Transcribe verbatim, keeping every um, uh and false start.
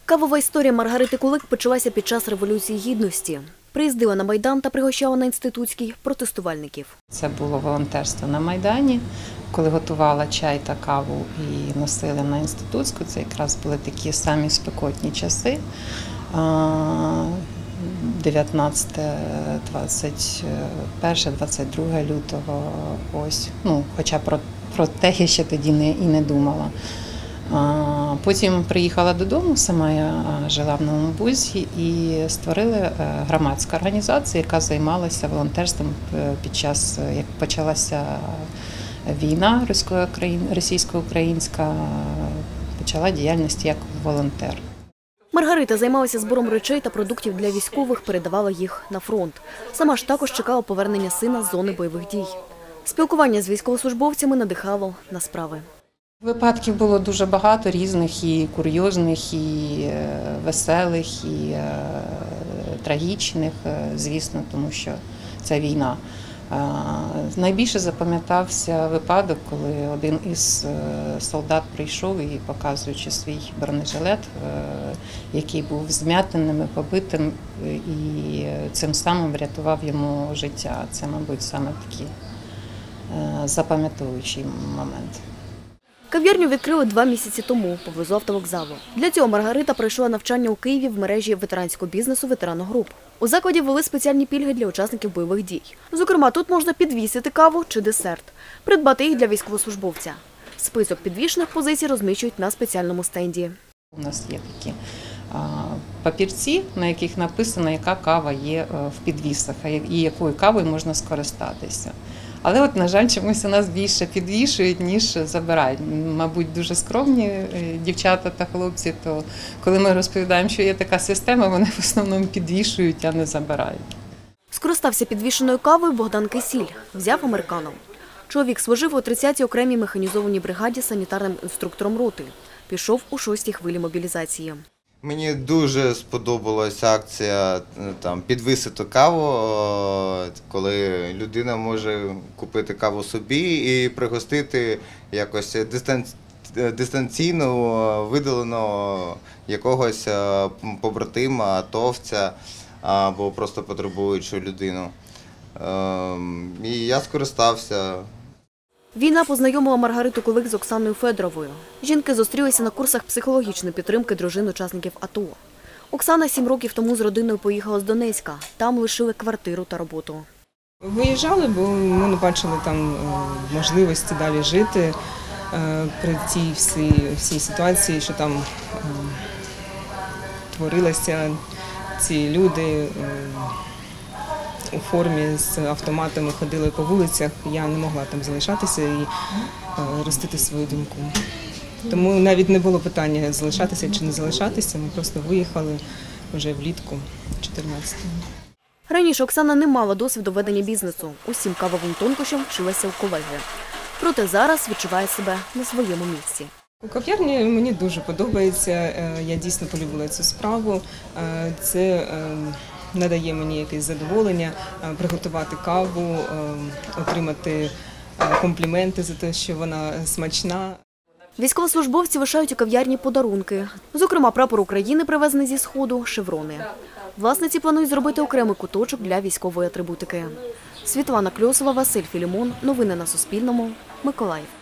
Кавова історія Маргарити Кулик почалася під час Революції Гідності. Приїздила на Майдан та пригощала на Інститутській протестувальників. Це було волонтерство на Майдані, коли готувала чай та каву і носили на Інститутську. Це якраз були такі самі спекотні часи. дев'ятнадцяте, двадцять перше, двадцять друге лютого. Ось. Ну, хоча про, про те я ще тоді не, і не думала. Потім приїхала додому, сама я жила в Новому Бузі, і створили громадську організацію, яка займалася волонтерством під час, як почалася війна російсько-українська, почала діяльність як волонтер. Маргарита займалася збором речей та продуктів для військових, передавала їх на фронт. Сама ж також чекала повернення сина з зони бойових дій. Спілкування з військовослужбовцями надихало на справи. Випадків було дуже багато різних, і курйозних, і веселих, і трагічних, звісно, тому що це війна. Найбільше запам'ятався випадок, коли один із солдат прийшов і, показуючи свій бронежилет, який був зм'ятаним, побитим, і цим самим врятував йому життя. Це, мабуть, саме такий запам'ятовуючий момент. Кав'ярню відкрили два місяці тому поблизу автовокзалу. Для цього Маргарита пройшла навчання у Києві в мережі ветеранського бізнесу «Ветераногруп». У закладі ввели спеціальні пільги для учасників бойових дій. Зокрема, тут можна підвісити каву чи десерт, придбати їх для військовослужбовця. Список підвішених позицій розміщують на спеціальному стенді. У нас є такі папірці, на яких написано, яка кава є в підвісах і якою кавою можна скористатися. Але, от, на жаль, чомусь у нас більше підвішують, ніж забирають. Мабуть, дуже скромні дівчата та хлопці, то коли ми розповідаємо, що є така система, вони в основному підвішують, а не забирають. Скористався підвішеною кавою Богдан Кисіль. Взяв американо. Чоловік служив у тридцятій окремій механізованій бригаді санітарним інструктором роти. Пішов у шостій хвилі мобілізації. Мені дуже сподобалася акція там, підвісити каву, коли людина може купити каву собі і пригостити якось дистанційно видаленого якогось побратима, атовця або просто потребуючу людину. І я скористався. Війна познайомила Маргариту Кулик з Оксаною Федоровою. Жінки зустрілися на курсах психологічної підтримки дружин учасників АТО. Оксана сім років тому з родиною поїхала з Донецька. Там лишили квартиру та роботу. Виїжджали, бо ми не бачили там можливості далі жити при тій всій, всій ситуації, що там творилося, ці люди у формі з автоматами ходили по вулицях, я не могла там залишатися і ростити свою думку. Тому навіть не було питання залишатися чи не залишатися, ми просто виїхали вже влітку чотирнадцятого. Раніше Оксана не мала досвіду ведення бізнесу. Усім кавовим тонкощам вчилася у колеги. Проте зараз відчуває себе на своєму місці. У кав'ярні мені дуже подобається, я дійсно полюбила цю справу. Це надає мені якесь задоволення приготувати каву, отримати компліменти за те, що вона смачна. Військовослужбовці лишають у кав'ярні подарунки. Зокрема, прапор України, привезений зі Сходу, шеврони. Власниці планують зробити окремий куточок для військової атрибутики. Світлана Кльосова, Василь Філімон. Новини на Суспільному. Миколаїв.